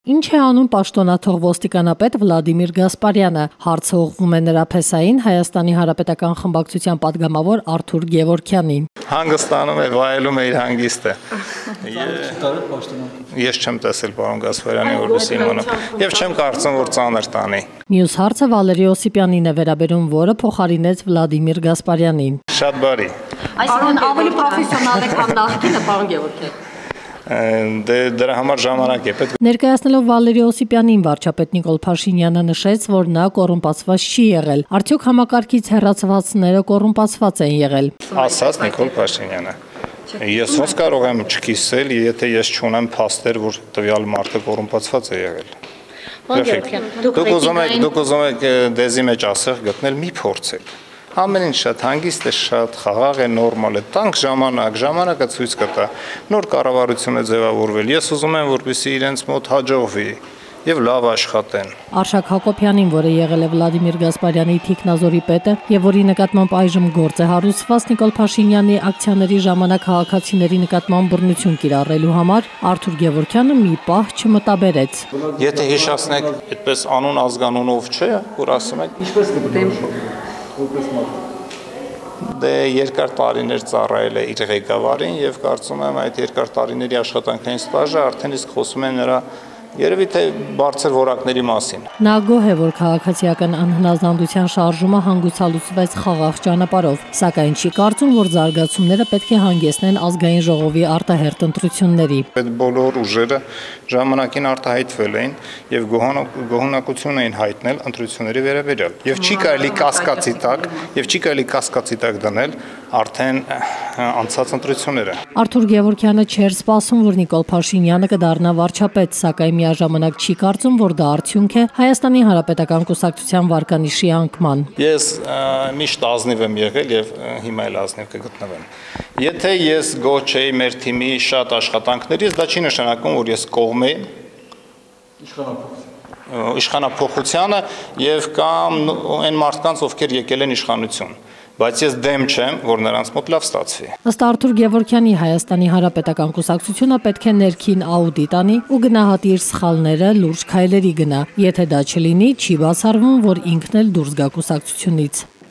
Ինչ է անում պաշտոնաթող ոստիկանապետ Վլադիմիր Գասպարյանը, հարցը ուղղվում է նրա փեսային Հայաստանի Հանրապետական խմբակցության падգամավոր Արթուր Գևորգյանին։ Հանգստանում է, վայելում է իր հանգիստը։ Ես չեմ տեսել պարոն Գասպարյանի որպեսզի իմանամ եւ չեմ կարծում, որ ծանր տանի։ Մյուս հարցը Վալերի Օսիպյանին է վերաբերում, որը փոխարինեց Վլադիմիր Գասպարյանին։ Շատ բարի։ Այսինքն ավելի պրոֆեսիոնալ է, քան նախկինը, պարոն Գևորգյան։ Դրա համար ժամանակ է պետք։ Ներկայացնելով Վալերի Օսիպյանին վարչապետ Նիկոլ Փաշինյանը նշեց, որ նա կոռումպացված չի եղել։ Արդյոք համակարգից հեռացվածները կոռումպացված են եղել։ Ասաց Նիկոլ Փաշինյանը։ Ես ոնց կարող եմ չկիսել, եթե ես չունեմ փաստեր, որ տվյալ մարդը կոռումպացված է եղել։ Դուք ուզում եք դեզի մեջ ասեղ գտնել, մի փորձեք։ Ամեն ինչ շատ հանգիստ է, շատ խաղաղ է, նորմալ է, տանք ժամանակը ցույց կտա, նոր կառավարություն է ձևավորվել, ես ուզում եմ, որպեսզի իրենց մոտ հաջողվի եւ լավ աշխատեն։ Արշակ Հակոբյանին, որը եղել է Վլադիմիր Գասպարյանի թիկնազորի պետը եւ որի նկատմամբ այժմ գործ է հարուցված Նիկոլ Փաշինյանի ակցիաների ժամանակ քաղաքացիների նկատմամբ բռնություն կիրառելու համար, Արթուր Գևորգյանը մի պահ չմտաբերեց։ Եթե հիշացնեք, այդպես անուն ազգանունով չէ, որ ասում եք, ինչպես Դե երկար տարիներ ծառայել է իր ղեկավարին եւ կարծում եմ այդ երկար տարիների աշխատանքային ստաժը արդեն իսկ խոսում է նրա երևի թե բարձր որակների մասին։ Նա գոհ է, որ քաղաքացիական անհնազանդության շարժումը հանգուցալուծվեց խաղաղ ճանապարհով, սակայն չի կարծում, որ զարգացումները պետք է հանգեցնեն ազգային ժողովի արտահերթ ընտրությունների։ Այդ բոլոր ուժերը ժամանակին արտահայտվել էին եւ գոհունակություն էին հայտնել ընտրությունների վերաբերյալ։ Եվ չի կարելի կասկածի տակ դնել արդեն անցած ընտրությունները։ Արթուր Գևորգյանը չէր սպասում, որ Նիկոլ Փաշինյանը կդառնա վարչապետ, սակայն միաժամանակ չի կարծում, որ դա արդյունք է Հայաստանի Հանրապետական կուսակցության վարկանիշի անկման։ Ես միշտ ազնիվ եմ եղել եւ հիմա էլ ազնիվ կգտնվեմ։ Եթե ես գոհ չէի մեր թիմի շատ աշխատանքներից, դա չի նշանակում, որ ես կողմ եմ իշխանափոխությանը եւ կամ այն մարդկանց, ովքեր եկել են իշխանություն։ Բայց ես դեմ չեմ, որ նրանց մոտ լավ ստացվի։ Ըստ Արթուր Գևորգյանի Հայաստանի Հանրապետական կուսակցությունը պետք է ներքին աուդիտ անի ու գնահատի իր սխալները, լուրջ քայլերի գնա։ Եթե դա չլինի, չի բացառվում, որ ինքն էլ դուրս գա կուսակցությունից։